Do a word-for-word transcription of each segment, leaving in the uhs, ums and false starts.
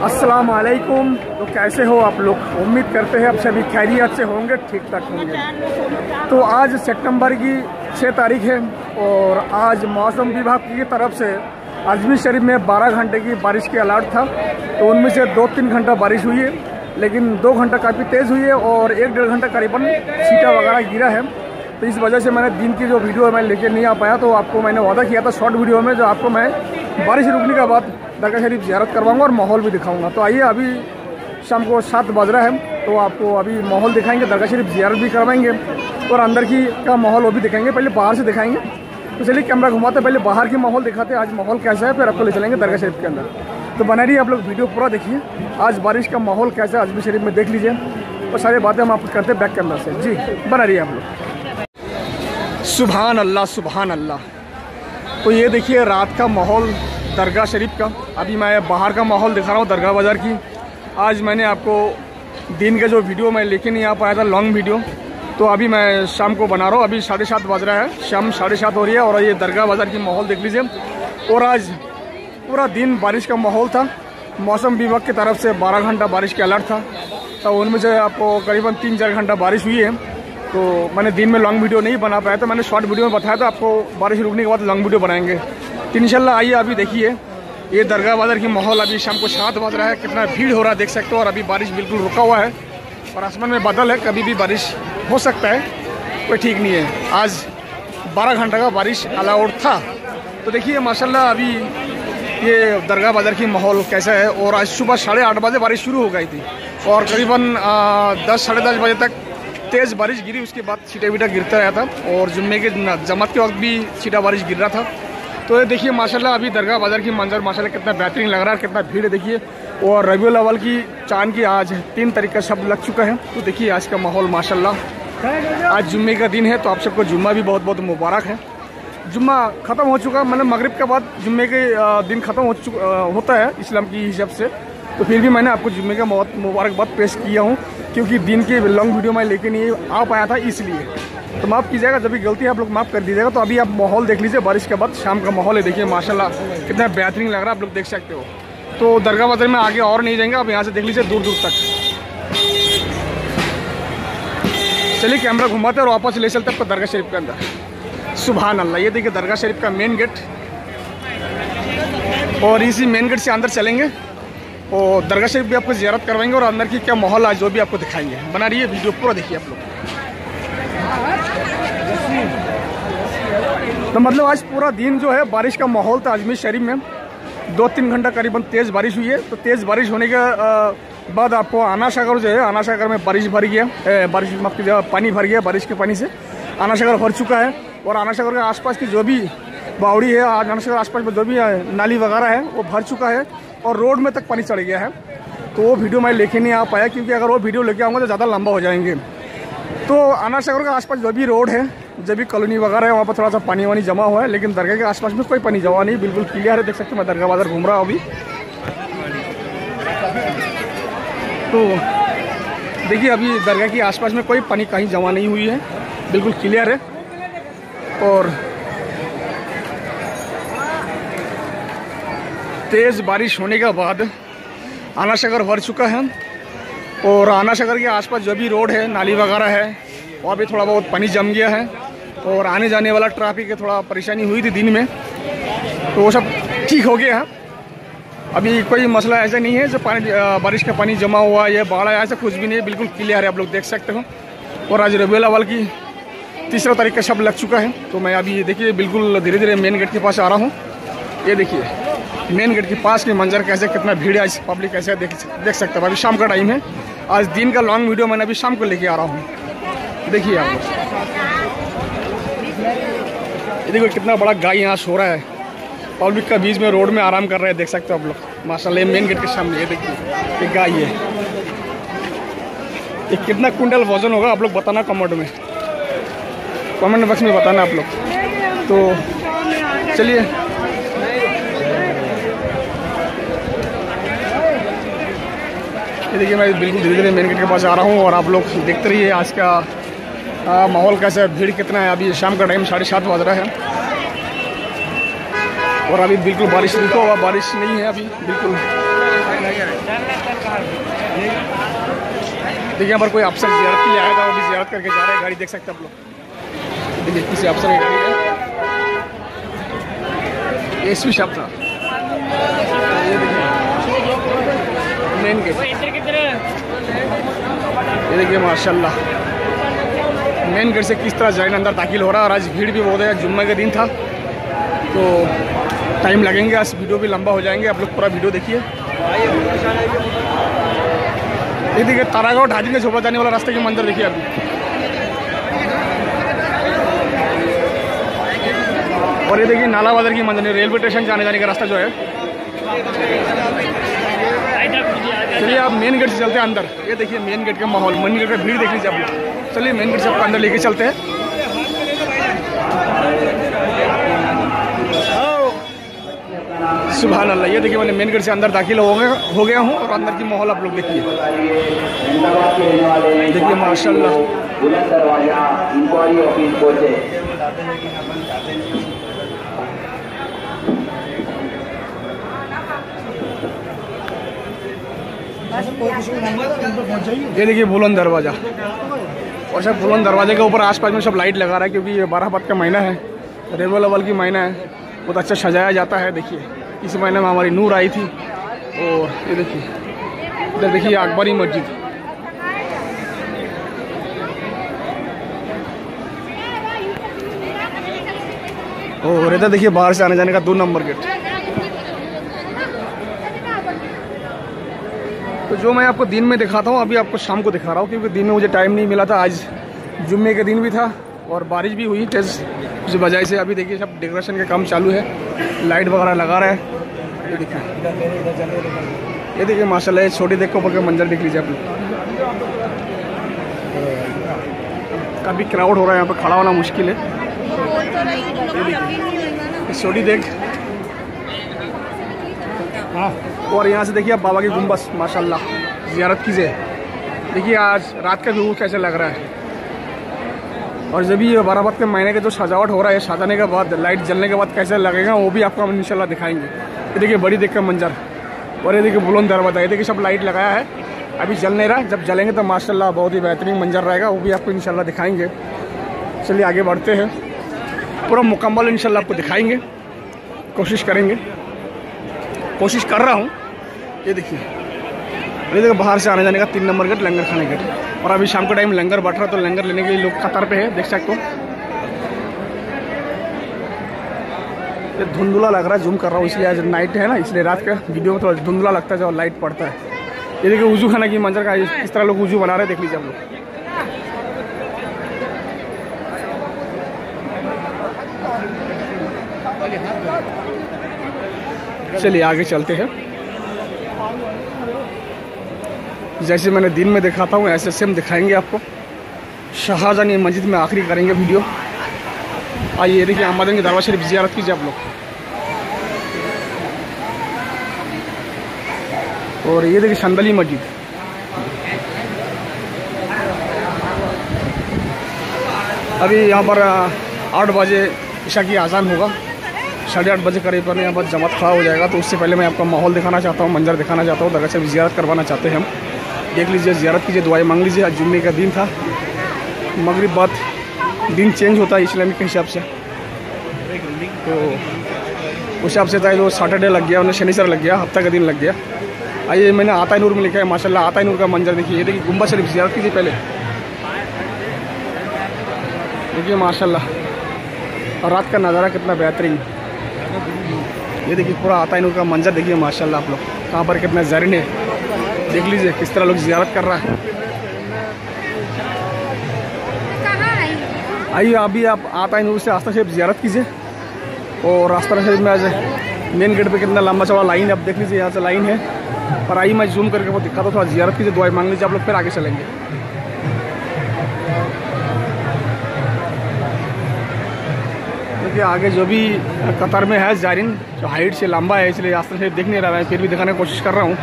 अस्सलाम वालेकुम। तो कैसे हो आप लोग? उम्मीद करते हैं आप सभी खैरियत से होंगे, ठीक ठाक होंगे। तो आज सितंबर की छः तारीख है और आज मौसम विभाग की तरफ से अजमेर शरीफ में बारह घंटे की बारिश की अलर्ट था। तो उनमें से दो तीन घंटा बारिश हुई है, लेकिन दो घंटा काफ़ी तेज़ हुई है और एक डेढ़ घंटा करीबन छींटा वगैरह गिरा है। तो इस वजह से मैंने दिन की जो वीडियो है मैं लेके नहीं आ पाया। तो आपको मैंने वादा किया था शॉर्ट वीडियो में जो आपको मैं बारिश रुकने के बाद दरगाह शरीफ ज़ियारत करवाऊंगा और माहौल भी दिखाऊंगा। तो आइए, अभी शाम को सात बज रहा है तो आपको अभी माहौल दिखाएंगे, दरगाह शरीफ ज़ियारत भी करवाएंगे और अंदर की का माहौल वो भी दिखाएंगे। पहले बाहर से दिखाएंगे, तो चलिए कैमरा घुमाते पहले बाहर की माहौल दिखाते हैं आज माहौल कैसा है, फिर आपको ले चलेंगे दरगाह शरीफ के अंदर। तो बना रही आप लोग वीडियो पूरा देखिए, आज बारिश का माहौल कैसा है अजमेर शरीफ में देख लीजिए और सारी बातें हम आपको करते हैं बैक कैमरा से। जी बना रही है आप लोग। सुभान अल्लाह सुभान अल्लाह। तो ये देखिए रात का माहौल दरगाह शरीफ का। अभी मैं बाहर का माहौल दिखा रहा हूँ दरगाह बाज़ार की। आज मैंने आपको दिन का जो वीडियो मैं लेके नहीं आ पाया था लॉन्ग वीडियो, तो अभी मैं शाम को बना रहा हूँ। अभी साढ़े सात बज रहा है, शाम साढ़े सात हो रही है और ये दरगाह बाज़ार की माहौल देख लीजिए। और आज पूरा दिन बारिश का माहौल था। मौसम विभाग की तरफ से बारह घंटा बारिश का अलर्ट था, तो उनमें से आपको करीबन तीन चार घंटा बारिश हुई है। तो मैंने दिन में लॉन्ग वीडियो नहीं बना पाया था, मैंने शॉर्ट वीडियो में बताया था आपको बारिश रुकने के बाद लॉन्ग वीडियो बनाएंगे। तो इंशाल्लाह आइए अभी देखिए ये दरगाह बाज़ार की माहौल। अभी शाम को सात बज रहा है, कितना भीड़ हो रहा है देख सकते हो। और अभी बारिश बिल्कुल रुका हुआ है और आसमान में बादल है, कभी भी बारिश हो सकता है, कोई ठीक नहीं है। आज बारह घंटा का बारिश अलाउड था। तो देखिए माशाल्लाह अभी ये दरगाह बाज़ार की माहौल कैसा है। और आज सुबह साढ़े आठ बजे बारिश शुरू हो गई थी और करीबन दस साढ़े दस बजे तक तेज़ बारिश गिरी। उसके बाद छीटा वीटा गिरता रहा था और जुम्मे के जमात के वक्त भी छीटा बारिश गिर रहा था। तो ये देखिए माशाल्लाह अभी दरगाह बाज़ार की मंजर माशाल्लाह कितना बेहतरीन लग रहा है, कितना भीड़ है देखिए। और रबीउल अव्वल की चांद की आज तीन तारीख का शब्द लग चुका है। तो देखिए आज का माहौल माशाल्लाह। आज जुम्मे का दिन है तो आप सबको जुम्मा भी बहुत बहुत मुबारक है। जुम्मा ख़त्म हो चुका, मतलब मगरिब के बाद जुम्मे के दिन ख़त्म हो चुका होता है इस्लाम की हिसाब से। तो फिर भी मैंने आपको जुम्मे का बहुत मुबारकबाद पेश किया हूँ, क्योंकि दिन की लॉन्ग वीडियो मैं लेके नहीं आ पाया था इसलिए। तो माफ़ कीजिएगा, जब भी गलती है आप लोग माफ़ कर दीजिएगा। तो अभी आप माहौल देख लीजिए बारिश के बाद शाम का माहौल है, देखिए माशाल्लाह कितना बेहतरीन लग रहा है, आप लोग देख सकते हो। तो दरगाह बाज़ार में आगे और नहीं जाएंगे, आप यहाँ से देख लीजिए दूर दूर तक। चलिए कैमरा घुमाते और वापस ले चलते आपको दरगाह शरीफ के अंदर। सुभान अल्लाह। ये देखिए दरगाह शरीफ का मेन गेट और इसी मेन गेट से अंदर चलेंगे और दरगाह शरीफ भी आपको ज़ियारत करवाएंगे और अंदर की क्या माहौल आज जो भी आपको दिखाएंगे। बना रही है वीडियो पूरा देखिए आप लोग। तो मतलब आज पूरा दिन जो है बारिश का माहौल था अजमेर शरीफ में। दो तीन घंटा करीबन तेज़ बारिश हुई है। तो तेज़ बारिश होने के बाद आपको आना सागर जो है, आना सागर में बारिश भर गया, बारिश माफ कीजिएगा पानी भर गया। बारिश के पानी से आना सागर भर चुका है और आना सागर के आसपास की जो भी बावड़ी है, आना सागर आसपास में जो भी नाली वगैरह है वो भर चुका है और रोड में तक पानी चढ़ गया है। तो वो वीडियो मैं लेके नहीं आ पाया, क्योंकि अगर वो वीडियो लेके आऊँगा तो ज़्यादा लंबा हो जाएंगे। तो आना सागर के आसपास जो भी रोड है, जो भी कॉलोनी वगैरह है, वहाँ पर थोड़ा सा पानी वानी जमा हुआ है, लेकिन दरगाह के आसपास में कोई पानी जमा नहीं, बिल्कुल क्लियर है। देख सकते हैं मैं दरगाह बाज़ार घूम रहा हूँ अभी। तो देखिए अभी दरगाह के आसपास में कोई पानी कहीं जमा नहीं हुई है, बिल्कुल क्लियर है। और तेज़ बारिश होने के बाद आना सागर भर चुका है और आना सागर के आसपास जो भी रोड है, नाली वगैरह है, वहाँ भी थोड़ा बहुत पानी जम गया है और आने जाने वाला ट्रैफिक की थोड़ा परेशानी हुई थी दिन में, तो वो सब ठीक हो गया है। अभी कोई मसला ऐसा नहीं है जो पानी बारिश का पानी जमा हुआ या बाढ़ आया, ऐसा कुछ भी नहीं है, बिल्कुल क्लियर है, आप लोग देख सकते हो। और आज रबीउल अव्वल की तीसरा तारीख का शब्द लग चुका है। तो मैं अभी देखिए बिल्कुल धीरे धीरे मेन गेट के पास आ रहा हूँ। ये देखिए मेन गेट के पास की मंजर कैसे, कितना भीड़ है, पब्लिक कैसे देख देख सकते हो। अभी शाम का टाइम है, आज दिन का लॉन्ग वीडियो मैंने अभी शाम को लेके आ रहा हूँ। देखिए आप लोग, ये देखो कितना बड़ा गाय यहाँ सो रहा है, पब्लिक का बीच में रोड में आराम कर रहे हैं, देख सकते हो आप लोग माशाल्लाह। मेन गेट के सामने ये देखिए एक गाय है, ये कितना कुंटल वजन होगा आप लोग बताना कमेंट में, कमेंट बॉक्स में बताना आप लोग। तो चलिए ये देखिए मैं बिल्कुल धीरे धीरे मेन गेट के पास आ रहा हूँ और आप लोग देखते रहिए आज का माहौल कैसा है, भीड़ कितना है। अभी शाम का टाइम साढ़े सात बज रहा है और अभी बिल्कुल बारिश रुका हुआ, बारिश नहीं है अभी बिल्कुल। देखिए यहाँ पर कोई अफसर ज़ियारत के लिए आया था, वो भी ज़ियारत करके जा रहे हैं। गाड़ी देख सकते हैं आप लोग। देखिए किसी अफसर की गाड़ी है, एस पी साहब था। ये देखिए मेन गेट, ये देखिए माशाल्लाह मेन गेट से किस तरह जाइन अंदर दाखिल हो रहा है। और आज भीड़ भी बहुत है, जुम्मे का दिन था तो टाइम लगेंगे, आज वीडियो भी लंबा हो जाएंगे। आप लोग पूरा वीडियो देखिए। ये देखिए तारागांव ढाजी के झोपड़ा जाने वाला रास्ते की मंजर देखिए अभी। और ये देखिए नाला बाजार की मंजर, रेलवे स्टेशन जाने जाने का रास्ता जो है। चलिए आप मेन गेट से चलते हैं अंदर। ये देखिए मेन गेट का माहौल, मेन गेट का भीड़ देख लीजिए आप लोग। चलिए मेन गेट से आपको अंदर लेके चलते हैं। सुभान अल्लाह। ये देखिए मैंने मेन गेट से अंदर दाखिल हो गया हो गया हूँ और अंदर की माहौल आप लोग देखिए। देखिए माशाल्लाह। ये देखिए बुलंद दरवाज़ा, और सब बुलंद दरवाजे के ऊपर आसपास में सब लाइट लगा रहा है, क्योंकि ये बारात का महीना है, रेबो लेवल की महीना है, बहुत अच्छा सजाया जाता है। देखिए इस महीने में हमारी नूर आई थी। और ये देखिए इधर देखिए अकबरी मस्जिद। और इधर देखिए बाहर से आने जाने का दो नंबर गेट। तो जो मैं आपको दिन में दिखाता हूँ अभी आपको शाम को दिखा रहा हूँ, क्योंकि दिन में मुझे टाइम नहीं मिला था। आज जुम्मे के दिन भी था और बारिश भी हुई तेज, उस वजह से अभी देखिए सब डेकोरेशन का काम चालू है, लाइट वगैरह लगा रहा है। ये देखिए ये देखिए माशाल्लाह, ये छोटी देख के ऊपर का मंजर देख लीजिए आप लोग। काफ़ी क्राउड हो रहा है यहाँ पर, खड़ा होना मुश्किल है। छोटी देख। हाँ, और यहाँ से देखिए आप बाबा की गुम्बद माशाल्लाह ज़ियारत कीजिए। देखिए आज रात का व्यू कैसे लग रहा है। और जब ये बारात के महीने के जो सजावट हो रहा है, सजाने के बाद लाइट जलने के बाद कैसे लगेगा वो भी आपको हम इंशाल्लाह दिखाएंगे। ये देखिए बड़ी देख का मंजर, और ये देखिए बुलंद दरवाज़ा। ये देखिए सब लाइट लगाया है, अभी जल नहीं रहा, जब जलेंगे तो माशाल्लाह बहुत ही बेहतरीन मंजर रहेगा, वो भी आपको इंशाल्लाह दिखाएंगे। चलिए आगे बढ़ते हैं, पूरा मुकम्मल इंशाल्लाह आपको दिखाएंगे, कोशिश करेंगे, कोशिश कर रहा हूँ। ये देखिए ये देखिए बाहर से आने जाने का तीन नंबर गेट, लंगर खाने गेट। और अभी शाम के टाइम लंगर बट रहा, तो लंगर लेने के लिए लोग कतार पे है, देख सकते हो। ये धुंधला लग रहा है, जूम कर रहा हूँ इसलिए, आज नाइट है ना, इसलिए रात का वीडियो में थोड़ा धुंधला लगता है जब लाइट पड़ता है। ये देखिए वजू खाना की मंजर का, इस तरह लोग वजू बना रहे हैं, देख लीजिए आप लोग। चलिए आगे चलते हैं। जैसे मैंने दिन में दिखाता हूँ ऐसे सेम दिखाएंगे आपको। शाहजहानी मस्जिद में आखिरी करेंगे वीडियो। आइए ये देखिए अहमदन की दरबार शरीफ ज़ियारत कीजिए आप लोग। और ये देखिए शंदली मस्जिद। अभी यहाँ पर आठ बजे ईशा की आज़ान होगा, साढ़े आठ बजे करीब पर यहाँ पर जमात खड़ा हो जाएगा। तो उससे पहले मैं आपको माहौल दिखाना चाहता हूँ, मंजर दिखाना चाहता हूँ। दरगाह से ज़ियारत करवाना चाहते हैं हम। देख लीजिए, ज़ियारत कीजिए, दुआएं मांग लीजिए। आज जुम्मे का दिन था, मगरिब बाद दिन चेंज होता है इस्लामिक के हिसाब से, तो उस हिसाब से था। तो सैटरडे लग गया, उन्हें शनिचर लग गया, हफ्ता का दिन लग गया। आइए मैंने आता नूर में लिखा है माशाल्लाह, आता नूर का मंजर देखिए। ये देखिए गुम्बद शरीफ ज़ियारत कीजिए पहले, देखिए माशाल्लाह। और रात का नज़ारा कितना बेहतरीन। ये देखिए पूरा आता नूर का मंजर देखिए माशाल्लाह आप लोग। कहाँ पर कितना ज़रीन है, देख लीजिए किस तरह लोग ज़ियारत कर रहा है। आइए अभी आप आता नूर से आस्था शरीफ ज़ियारत कीजिए। और आस्था शरीफ में आज मेन गेट पे कितना लंबा चौड़ा लाइन है, आप देख लीजिए यहाँ से लाइन है। पर आइए मैं जूम करके वो दिखाता हूँ, थोड़ा ज़ियारत कीजिए, दुआएं मांग लीजिए आप लोग, फिर आगे चलेंगे। देखिए आगे जो भी कतार में है ज़ायरीन, जो हाइट से लंबा है, इसलिए आस्था शरीफ देख नहीं रहा है, फिर भी दिखाने की कोशिश कर रहा हूँ।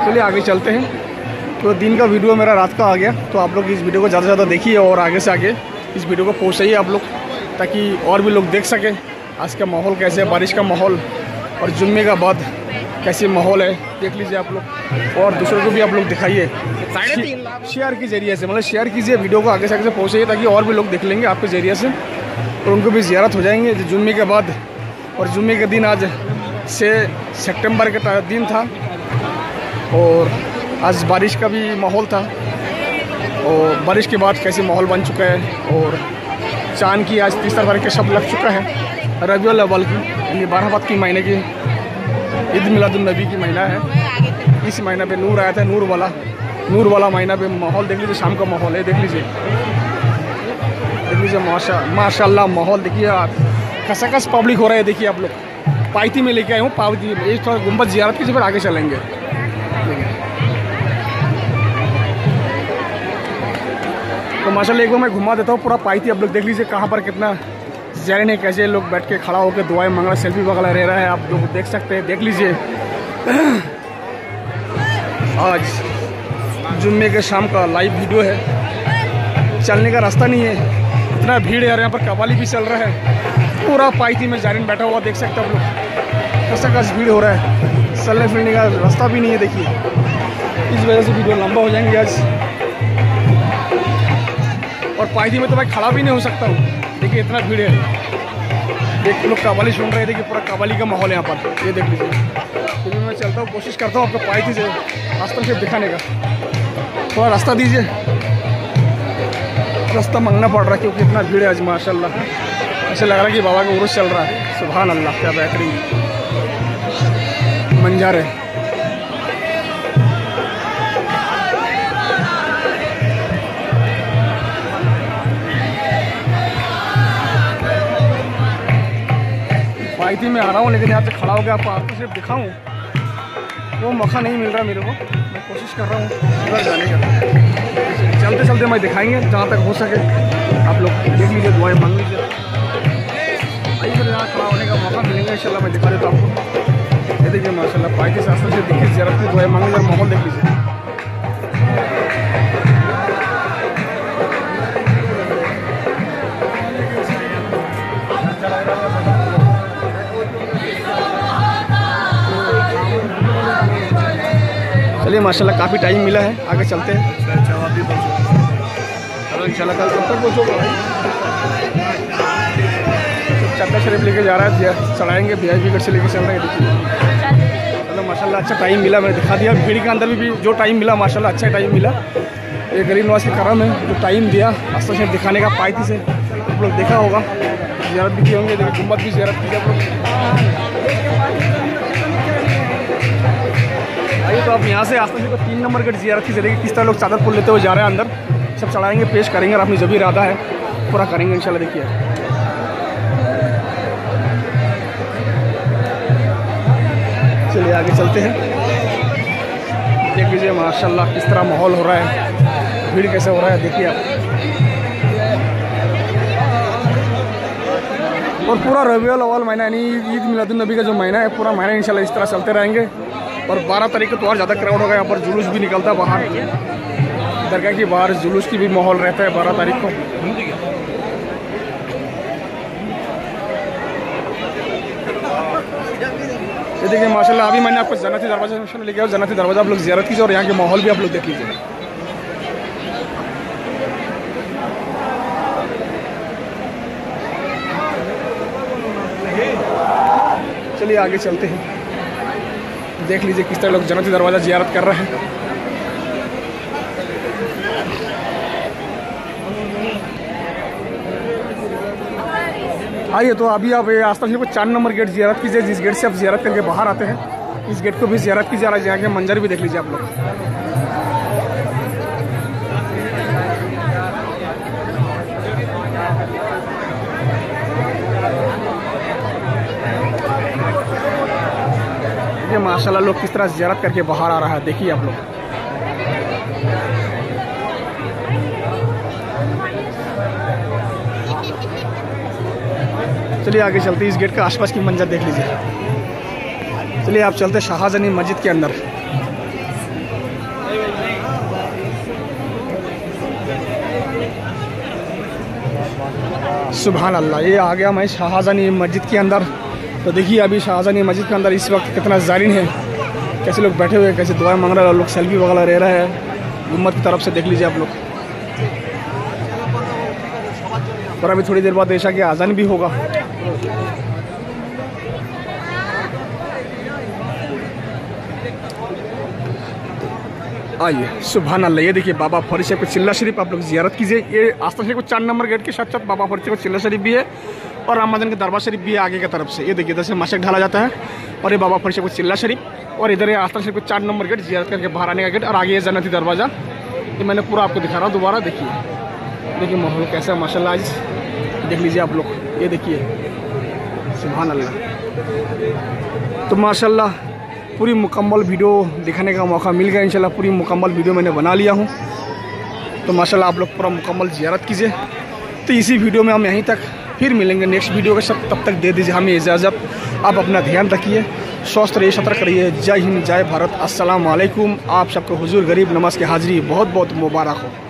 चलिए आगे चलते हैं। तो दिन का वीडियो मेरा रात का आ गया, तो आप लोग इस वीडियो को ज़्यादा से ज़्यादा देखिए और आगे से आगे इस वीडियो को पहुँचाइए आप लोग, ताकि और भी लोग देख सकें आज का माहौल कैसे है, बारिश का माहौल और जुम्मे का बाद कैसे माहौल है, देख लीजिए आप लोग। और दूसरों को भी आप लोग दिखाइए शेयर के ज़रिए से, मतलब शेयर कीजिए वीडियो को आगे से आगे से पहुँचाइए, ताकि और भी लोग देख लेंगे आपके ज़रिए से और उनको भी ज़ियारत हो जाएंगे जुम्मे के बाद। और जुम्मे के दिन आज छः सितंबर का दिन था और आज बारिश का भी माहौल था और बारिश के बाद कैसे माहौल बन चुका है। और चाँद की आज तीसरा तारीख के शब लग चुका है रबीउल अव्वल की, यानी बारहवत की महीने की ईद मिलादुन्नबी की महीना है। इस महीना पे नूर आया था, नूर वाला नूर वाला महीना पे माहौल देख लीजिए, शाम का माहौल है, देख लीजिए देख लीजिए माशा माशाल्लाह माहौल देखिए आप। खसखस पब्लिक हो रहा है, देखिए आप लोग। पाइती में लेके आए हूँ, पाइती एक थोड़ा गुम्बद ज़ियारत कीजिए, फिर आगे चलेंगे। तो माशाल्लाह एक बार मैं घुमा देता हूँ पूरा पाइती, आप लोग देख लीजिए कहाँ पर कितना ज़ायरीन है, कैसे लोग बैठ के खड़ा होकर दुआएं मांग रहा है, सेल्फी वगैरह रह रहा है, आप लोग देख सकते हैं, देख लीजिए। आज जुम्मे के शाम का लाइव वीडियो है, चलने का रास्ता नहीं है, इतना भीड़ है यार, यहाँ पर कव्वाली भी चल रहा है, पूरा पाइती में ज़ायरीन बैठा हुआ देख सकते हैं आप लोग, कैसा कैसा भीड़ हो रहा है, चलने फिरने का रास्ता भी नहीं है। देखिए इस वजह से वीडियो लंबा हो जाएंगे आज। और पाइती में तो मैं खड़ा भी नहीं हो सकता हूँ, देखिए इतना भीड़ है। देख लोग कव्वाली सुन रहे हैं, देखिए पूरा कव्वाली का माहौल है यहाँ पर, ये देख लीजिए। फिर भी मैं चलता हूँ, कोशिश करता हूँ आपको पाइती से रास्ता से दिखाने का, थोड़ा रास्ता दीजिए, रास्ता मांगना पड़ रहा है क्योंकि इतना भीड़ है आज माशाल्लाह। ऐसे लग रहा है कि बाबा का उर्स चल रहा है, सुभान अल्लाह, क्या बेहतरीन मंजर है। पाइती में आ रहा हूँ, लेकिन यहाँ से खड़ा हो गया आपको आपको सिर्फ दिखाऊँ वो मौका नहीं मिल रहा मेरे को। मैं कोशिश कर रहा हूँ उधर जाने का, चलते चलते मैं दिखाएंगे जहाँ तक हो सके। आप लोग देख लीजिए, दुआएं मांग लीजिए, आइए फिर यहाँ खड़ा होने का मौका मिलेगा इंशाल्लाह, मैं दिखा देता हूँ आपको। ये देखिए माशाल्लाह पाइती से आस्ते से देखिए, ज़ियारत की दुआएं मांग लीजिए, माहौल देख लीजिए। चलिए माशाल्लाह काफ़ी टाइम मिला है, आगे चलते हैं। इंशाल्लाह कल कब तक पहुँचोगे? चक्का शरीफ लेके जा रहा है, चढ़ाएंगे वी आई पी गेट से लेके चल रहे हैं। देखिए चलो माशाल्लाह अच्छा टाइम मिला, मैंने दिखा दिया। भीड़ के अंदर भी, भी जो टाइम मिला माशाल्लाह अच्छा टाइम मिला। ये गरीब नवाज के करम है जो टाइम दिया आस्था से दिखाने का, पाइती से आप लोग देखा होगा, ज़ियारत भी किए होंगे, देखिए गुम्बद भी ज़ियारत की आप लोग। आइए तो आप यहाँ से आस्था से को तीन नंबर गेट ज़ियारत की जरिए किस तरह लोग चादर पुल लेते हुए जा रहे हैं अंदर, सब चढ़ाएंगे, पेश करेंगे और अपनी जो भी इरादा है पूरा करेंगे इंशाल्लाह। देखिए चलिए आगे चलते हैं, देख लीजिए माशाल्लाह किस तरह माहौल हो रहा है, भीड़ कैसे हो रहा है देखिए आप। और पूरा रबीउल अव्वल महीना यानी ईद मिलादुन्नबी का जो महीना है, पूरा महीना इंशाल्लाह इस तरह चलते रहेंगे। और बारह तारीख को तो और ज़्यादा क्राउड होगा, यहाँ पर जुलूस भी निकलता है बाहर, दरगाह के बाहर जुलूस की भी माहौल रहता है बारह तारीख को। ये देखिए माशाल्लाह अभी मैंने आपको जन्नती दरवाजा लेके आओ, जन्नती दरवाजा आप लोग ज़ियारत कीजिए और यहाँ के माहौल भी आप लोग देख लीजिए। चलिए आगे चलते हैं, देख लीजिए किस तरह लोग जन्नती दरवाज़ा ज़ियारत कर रहे हैं। आइए तो अभी आप आस्था शरीफ को चार नंबर गेट ज़ियारत कीजिए, जिस गेट से आप ज़ियारत करके बाहर आते हैं, इस गेट को भी ज़ियारत कीजिए और यहाँ के मंजर भी देख लीजिए आप लोग। ये माशाल्लाह लोग किस तरह ज़ियारत करके बाहर आ रहा है, देखिए आप लोग। चलिए आगे चलते हैं, इस गेट का आसपास की मंजर देख लीजिए। चलिए आप चलते शाहजनी मस्जिद के अंदर। सुभान अल्लाह। ये आ गया मैं शाहजहानी मस्जिद के अंदर। तो देखिए अभी शाहजहानी मस्जिद के अंदर इस वक्त कितना ज़ायरीन है, कैसे लोग बैठे हुए, कैसे दुआएं मांग रहे हैं, लोग सेल्फी वगैरह ले रहे हैं उम्मत की तरफ से। देख लीजिए आप लोग। और अभी थोड़ी देर बाद ऐशा की आज़ान भी होगा। आइए सुभान अल्लाह। ये देखिए बाबा फरीद साहब को चिल्ला शरीफ आप लोग ज़ियारत कीजिए। ये आस्था शरीफ को चार नंबर गेट के साथ साथ बाबा फरीद साहब को चिल्ला शरीफ भी है और रामदन के दरबार शरीफ भी है आगे की तरफ से। ये देखिए इधर से मशक ढाला जाता है और ये बाबा फरीद साहब को चिल्ला शरीफ और इधर ये आस्था शरीफ को चार नंबर गेट ज़ियारत करके बाहर आने का गेट और आगे ये जन्नती दरवाज़ा। ये मैंने पूरा आपको दिखा रहा हूँ दोबारा। देखिए देखिए माहौल कैसा है माशाल्लाह। आज देख लीजिए आप लोग। ये देखिए सुभान अल्लाह। तो माशाल्लाह पूरी मुकम्मल वीडियो दिखाने का मौका मिल गया इंशाल्लाह। पूरी मुकम्मल वीडियो मैंने बना लिया हूँ। तो माशाल्लाह आप लोग पूरा मुकम्मल ज़ियारत कीजिए। तो इसी वीडियो में हम यहीं तक फिर मिलेंगे नेक्स्ट वीडियो के साथ। तब तक दे दीजिए हमें इजाज़त। आप अपना ध्यान रखिए, स्वस्थ रहिए, सतर्क रहिए। जय हिंद, जय भारत, अस्सलाम वालेकुम। आप सबको हुजूर गरीब नमाज की हाज़िरी बहुत बहुत मुबारक हो।